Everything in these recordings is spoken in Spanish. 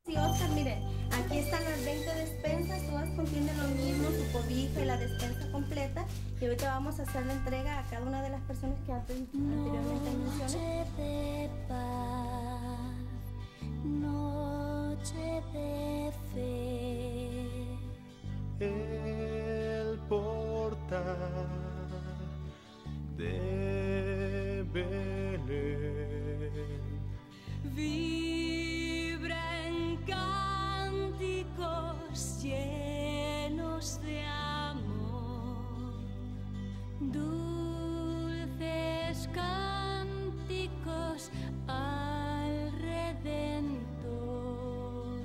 Sí, Oscar, miren, aquí están las 20 despensas, todas contienen lo mismo, su cobija y la despensa completa. Y ahorita vamos a hacer la entrega a cada una de las personas que anteriormente mencioné. Noche de paz, noche de fe. El portal de Belén Vibra en cánticos llenos de amor, dulces cánticos al Redentor.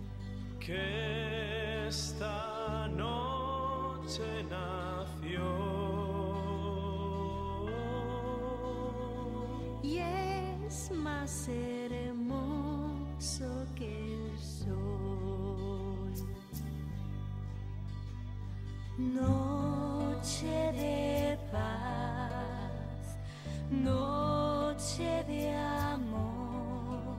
que esta noche nació. Y es más hermoso que el sol. Noche de paz, noche de amor,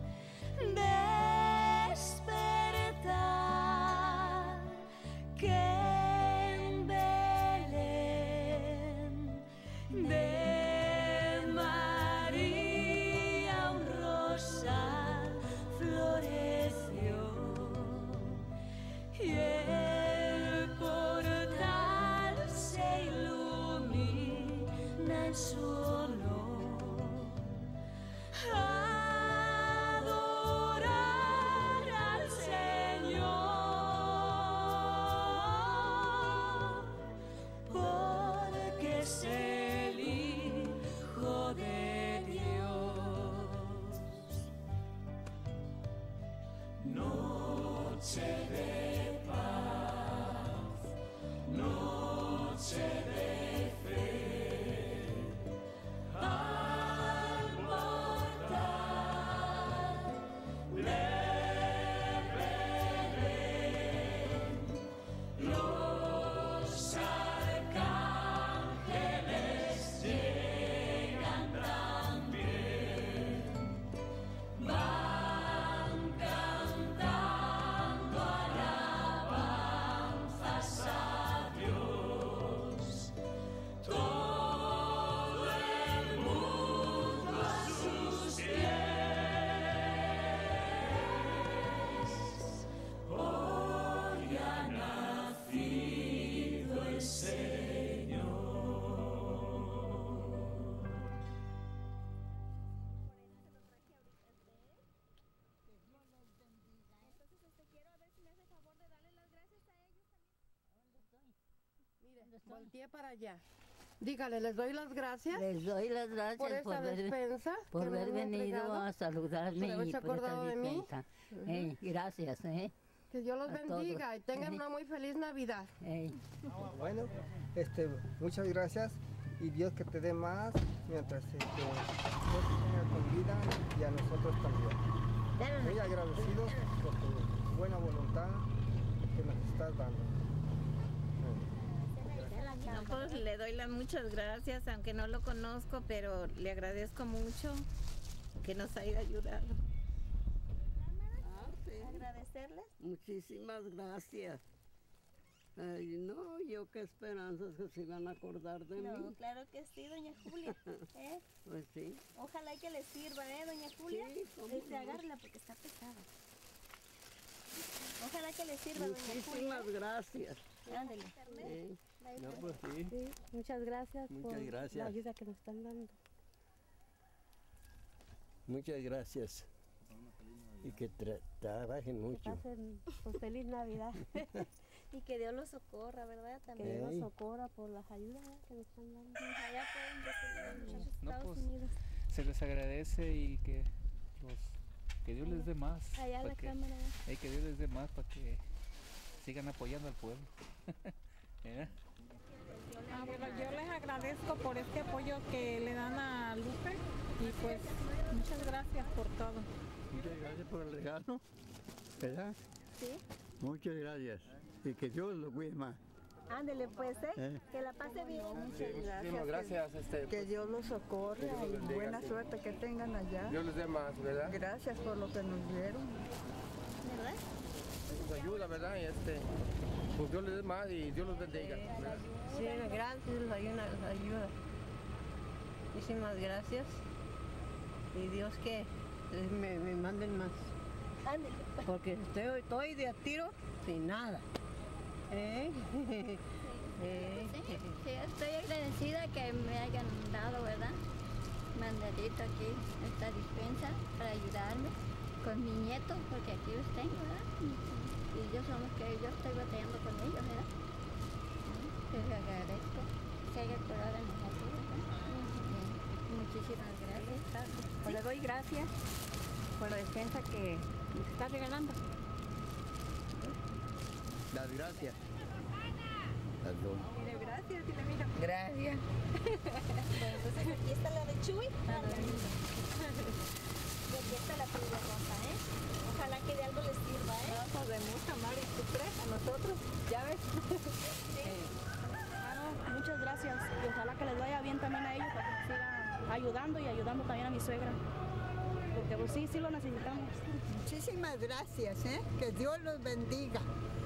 despertar que en Belén de María un rosal floreció y el portal se ilumina en su honor. Adorar al Señor, porque es el Hijo de Dios. Noche de paz, noche de fe, al portal de Belén, los arcángeles llegan también, van cantando alabanzas a Dios. Todo el mundo a sus pies. Hoy ha nacido el Señor. Volteé para allá. Dígale, les doy las gracias Les doy las por gracias esta despensa por que me haber han venido entregado. a saludarme por haberse y por esta acordado de mí. dispensa. Gracias, Que Dios los a bendiga todos. y tengan una muy feliz Navidad. Bueno, muchas gracias y Dios que te dé más mientras Dios te tenga con vida y a nosotros también. Muy agradecidos por tu buena voluntad que nos estás dando. No, pues le doy las muchas gracias, aunque no lo conozco, pero le agradezco mucho que nos haya ayudado. Agradecerles. Muchísimas gracias. Ay, no, yo qué esperanzas que se iban a acordar de No, mí. claro que sí, doña Julia. Pues sí. Ojalá y que les sirva, doña Julia. Sí, cómo no. Agárrela porque está pesada. Ojalá que les sirva, doña Julia. Muchísimas gracias. Ándele. No, pues sí. Muchas gracias Muchas por gracias. la ayuda que nos están dando. Muchas gracias. Y que trabajen mucho. Pasen pues, feliz Navidad. Y que Dios los socorra, ¿verdad? Que También. Dios nos socorra por las ayudas que nos están dando. Allá pueden decirle, muchachos, No, Estados pues, Unidos. se les agradece y que Dios les dé más. Allá para la que, cámara. que Dios les dé más para que sigan apoyando al pueblo. Bueno, yo les agradezco por este apoyo que le dan a Lupe y pues muchas gracias por todo. Muchas gracias por el regalo, ¿verdad? Sí. Muchas gracias. Y que Dios lo cuide más. Ándele pues, que la pase bien. Muchísimas gracias. Que Dios los socorra y buena suerte que tengan allá. Dios les dé más, ¿verdad? Gracias por lo que nos dieron. ¿verdad? Nos ayuda, ¿verdad? Y pues Dios les dé más y Dios los bendiga. ¿verdad? Sí, gracias, les ayuda. Muchísimas gracias. Y Dios que me manden más. Ándale. Porque estoy de a tiro sin nada. Sí, estoy agradecida que me hayan dado, ¿verdad? Mandadito aquí, esta dispensa para ayudarme con mi nieto, porque aquí los tengo, ¿verdad? Y yo estoy batallando con ellos, ¿verdad? Les agradezco que haya acordado en nosotros, ¿verdad? Muchísimas gracias. Pues le doy gracias por la despensa que nos está regalando. Las gracias. Mire, gracias, dile, mija. Gracias. Bueno, entonces aquí está la de Chuy. Y aquí está la tuya, Rosa, ¿eh? Ojalá que de algo les sirva, ¿eh? No, pues de mucho, Mari, tú crees, a nosotros, ya ves. Muchas gracias y ojalá que les vaya bien también a ellos para que sigan ayudando y ayudando también a mi suegra. Porque pues sí lo necesitamos. Muchísimas gracias, ¿eh? Que Dios los bendiga.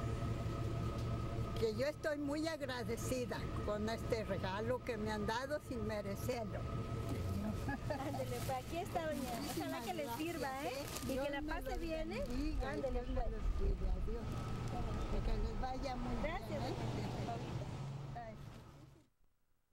Que yo estoy muy agradecida con este regalo que me han dado sin merecerlo. Ándele, pues aquí está, doña. Ojalá que les sirva, ¿eh? Y que la pase bien, ¿eh? Ándele, pues. Adiós. Que les vaya muy bien. Gracias.